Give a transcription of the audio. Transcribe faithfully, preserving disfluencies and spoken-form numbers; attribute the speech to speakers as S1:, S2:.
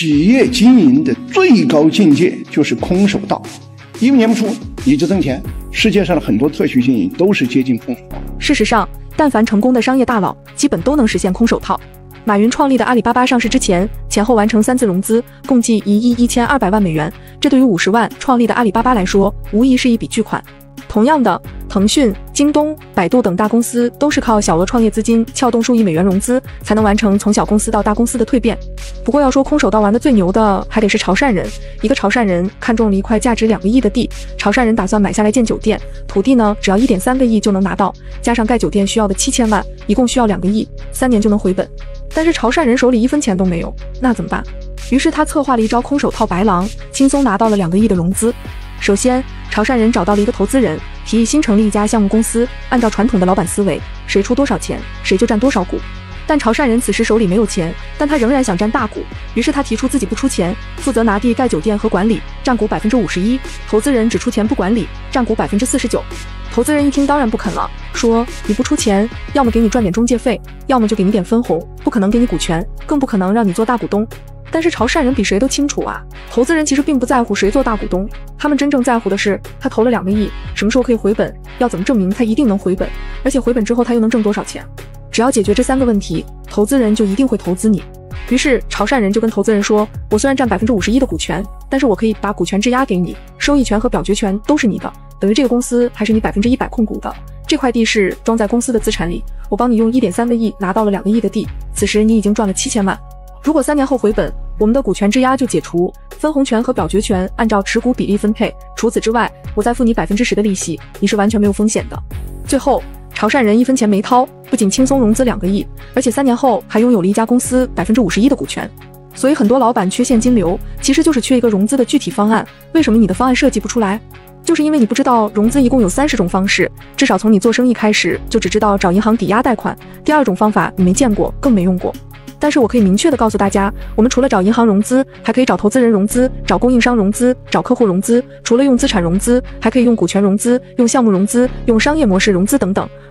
S1: 企业经营的最高境界就是空手道，一分钱不出你就挣钱。世界上的很多特许经营都是接近空手道。
S2: 事实上，但凡成功的商业大佬，基本都能实现空手套。马云创立的阿里巴巴上市之前，前后完成三次融资，共计一亿一千二百万美元。这对于五十万创立的阿里巴巴来说，无疑是一笔巨款。同样的，腾讯、京东、百度等大公司都是靠小额创业资金撬动数亿美元融资，才能完成从小公司到大公司的蜕变。不过要说空手道玩的最牛的，还得是潮汕人。一个潮汕人看中了一块价值两个亿的地，潮汕人打算买下来建酒店，土地呢只要一点三个亿就能拿到，加上盖酒店需要的七千万，一共需要两个亿，三年就能回本。但是潮汕人手里一分钱都没有，那怎么办？于是他策划了一招空手套白狼，轻松拿到了两个亿的融资。首先，潮汕人找到了一个投资人，提议新成立一家项目公司，按照传统的老板思维，谁出多少钱，谁就占多少股。但潮汕人此时手里没有钱，但他仍然想占大股，于是他提出自己不出钱，负责拿地盖酒店和管理，占股百分之五十一，投资人只出钱不管理，占股百分之四十九。投资人一听当然不肯了，说你不出钱，要么给你赚点中介费，要么就给你点分红，不可能给你股权，更不可能让你做大股东。但是潮汕人比谁都清楚啊，投资人其实并不在乎谁做大股东，他们真正在乎的是他投了两个亿，什么时候可以回本，要怎么证明他一定能回本，而且回本之后他又能挣多少钱。只要解决这三个问题，投资人就一定会投资你。于是潮汕人就跟投资人说，我虽然占百分之五十一的股权，但是我可以把股权质押给你，收益权和表决权都是你的，等于这个公司还是你百分之一百控股的。这块地是装在公司的资产里，我帮你用一点三个亿拿到了两个亿的地，此时你已经赚了七千万。如果三年后回本，我们的股权质押就解除，分红权和表决权按照持股比例分配，除此之外，我再付你百分之十的利息，你是完全没有风险的。最后，潮汕人一分钱没掏，不仅轻松融资两个亿，而且三年后还拥有了一家公司百分之五十一的股权。所以很多老板缺现金流，其实就是缺一个融资的具体方案。为什么你的方案设计不出来？就是因为你不知道融资一共有三十种方式，至少从你做生意开始就只知道找银行抵押贷款，第二种方法你没见过，更没用过。但是我可以明确的告诉大家，我们除了找银行融资，还可以找投资人融资，找供应商融资，找客户融资，除了用资产融资，还可以用股权融资，用项目融资，用商业模式融资等等。